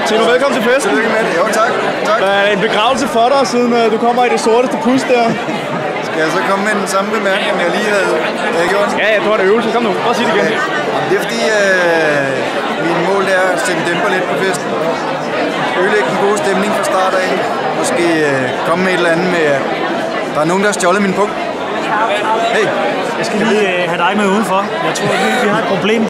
Tino, velkommen til festen. Tillykke med det. Jo, tak. Der er en begravelse for dig, siden du kommer i det sorteste pus der. Skal jeg så komme med den samme bemærkning, jeg lige havde gjort? Ja, du har en øvelse. Kom nu, prøv at sige det igen. Det er fordi, min mål er at sætte dæmper lidt på festen. Ødelægge den gode stemning fra start af. Måske komme med et eller andet med, at der er nogen, der har stjålet min punkt. Hey. Jeg skal lige have dig med udenfor. Jeg tror, vi har et problem.